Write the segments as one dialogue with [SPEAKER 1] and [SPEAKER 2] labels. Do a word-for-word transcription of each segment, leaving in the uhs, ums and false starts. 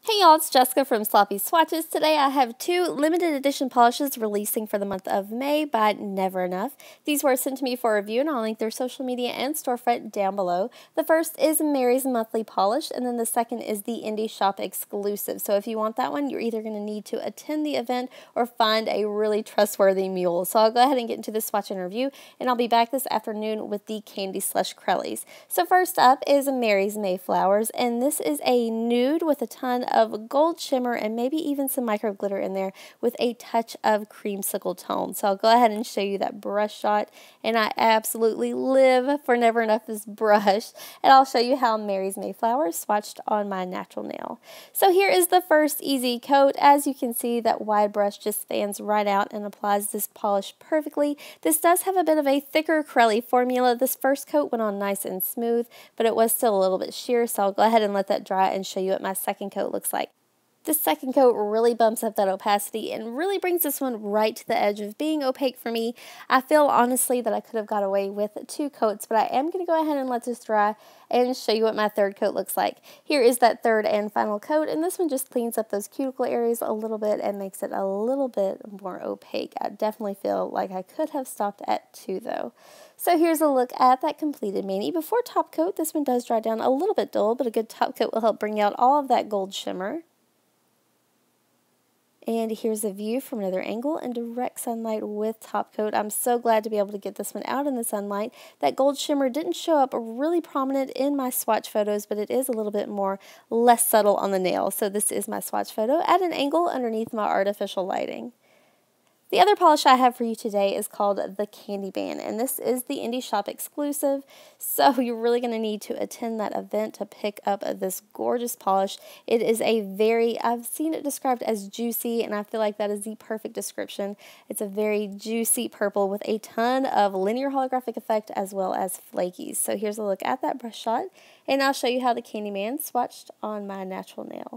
[SPEAKER 1] Hey y'all, it's Jessica from Sloppy Swatches. Today I have two limited edition polishes releasing for the month of May by Never Enough. These were sent to me for review and I'll link their social media and storefront down below. The first is Mary's Monthly Polish and then the second is the Indie Shop exclusive. So if you want that one, you're either going to need to attend the event or find a really trustworthy mule. So I'll go ahead and get into the swatch and review and I'll be back this afternoon with the Candy Slush Crellies. So first up is Mary's Mayflowers, and this is a nude with a ton of gold shimmer and maybe even some micro glitter in there with a touch of creamsicle tone. So I'll go ahead and show you that brush shot, and I absolutely live for Never Enough's brush, and I'll show you how Mary's Mayflowers swatched on my natural nail. So here is the first easy coat. As you can see, that wide brush just fans right out and applies this polish perfectly. This does have a bit of a thicker Crelly formula. This first coat went on nice and smooth, but it was still a little bit sheer, so I'll go ahead and let that dry and show you what my second coat looks like. This second coat really bumps up that opacity and really brings this one right to the edge of being opaque for me. I feel honestly that I could have got away with two coats, but I am going to go ahead and let this dry and show you what my third coat looks like. Here is that third and final coat, and this one just cleans up those cuticle areas a little bit and makes it a little bit more opaque. I definitely feel like I could have stopped at two though. So here's a look at that completed mani. Before top coat, this one does dry down a little bit dull, but a good top coat will help bring out all of that gold shimmer. And here's a view from another angle in direct sunlight with top coat. I'm so glad to be able to get this one out in the sunlight. That gold shimmer didn't show up really prominent in my swatch photos, but it is a little bit more less subtle on the nail. So this is my swatch photo at an angle underneath my artificial lighting. The other polish I have for you today is called the Candyman, and this is the Indie Shop exclusive, so you're really going to need to attend that event to pick up this gorgeous polish. It is a very, I've seen it described as juicy, and I feel like that is the perfect description. It's a very juicy purple with a ton of linear holographic effect as well as flakies. So here's a look at that brush shot, and I'll show you how the Candyman swatched on my natural nail.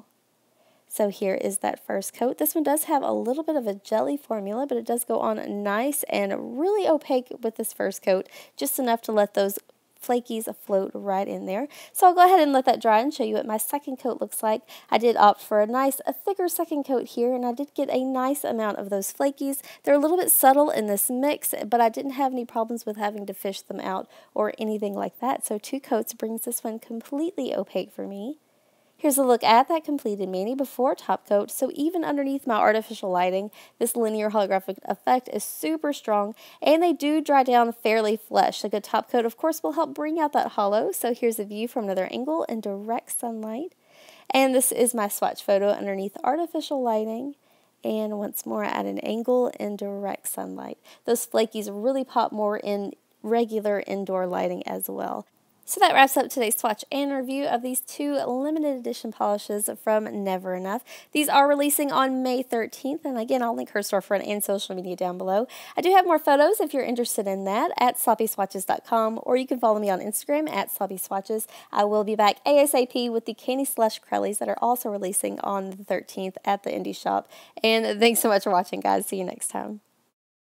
[SPEAKER 1] So here is that first coat. This one does have a little bit of a jelly formula, but it does go on nice and really opaque with this first coat, just enough to let those flakies float right in there. So I'll go ahead and let that dry and show you what my second coat looks like. I did opt for a nice, a thicker second coat here, and I did get a nice amount of those flakies. They're a little bit subtle in this mix, but I didn't have any problems with having to fish them out or anything like that. So two coats brings this one completely opaque for me. Here's a look at that completed mani before top coat. So even underneath my artificial lighting, this linear holographic effect is super strong, and they do dry down fairly flesh. A good top coat, of course, will help bring out that hollow. So here's a view from another angle in direct sunlight. And this is my swatch photo underneath artificial lighting. And once more at an angle in direct sunlight. Those flakies really pop more in regular indoor lighting as well. So that wraps up today's swatch and review of these two limited edition polishes from Never Enough. These are releasing on May thirteenth, and again, I'll link her storefront and social media down below. I do have more photos if you're interested in that at sloppy swatches dot com, or you can follow me on Instagram at sloppy swatches. I will be back ASAP with the Candy Slush Crellies that are also releasing on the thirteenth at the Indie Shop. And thanks so much for watching, guys. See you next time.